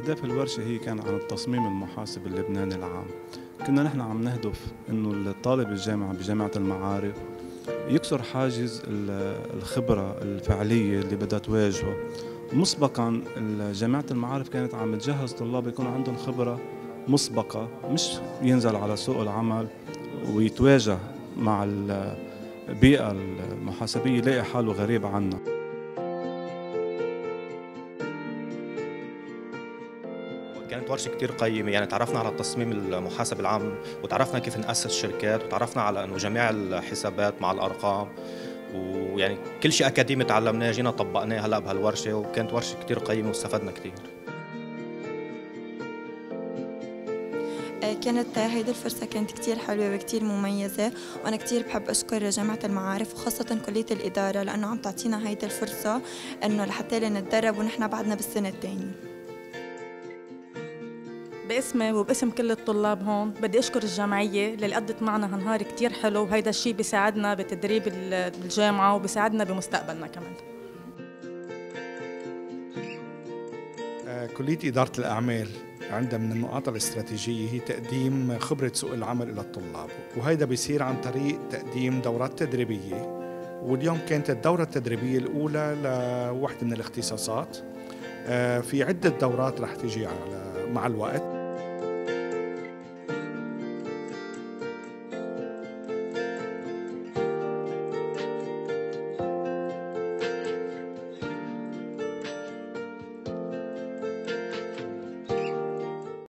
أهداف الورشة هي كان عن التصميم المحاسب اللبناني العام. كنا نحن عم نهدف إنه الطالب الجامعي بجامعة المعارف يكسر حاجز الخبرة الفعلية اللي بدها تواجهه. مسبقا جامعة المعارف كانت عم تجهز طلاب يكون عندهم خبرة مسبقة، مش ينزل على سوق العمل ويتواجه مع البيئة المحاسبية يلاقي حاله غريب عنا. كانت ورشة كتير قيمة، يعني تعرفنا على تصميم المحاسب العام، وتعرفنا كيف نأسس شركات، وتعرفنا على انه جميع الحسابات مع الارقام، ويعني كل شيء اكاديمي تعلمناه جينا طبقناه هلا بهالورشة، وكانت ورشة كتير قيمة واستفدنا كتير. كانت هيدي الفرصة كانت كتير حلوة وكتير مميزة، وأنا كتير بحب أشكر جامعة المعارف وخاصة كلية الإدارة لأنه عم تعطينا هيدي الفرصة إنه لحتى نتدرب ونحن بعدنا بالسنة الثانية. باسمي وباسم كل الطلاب هون بدي أشكر الجمعية اللي قضت معنا هالنهار كتير حلو، وهيدا الشيء بيساعدنا بتدريب الجامعة وبيساعدنا بمستقبلنا كمان. كلية إدارة الأعمال عندها من النقاط الاستراتيجية هي تقديم خبرة سوق العمل إلى الطلاب، وهيدا بيصير عن طريق تقديم دورات تدريبية. واليوم كانت الدورة التدريبية الأولى لوحدة من الاختصاصات. في عدة دورات رح تيجي مع الوقت.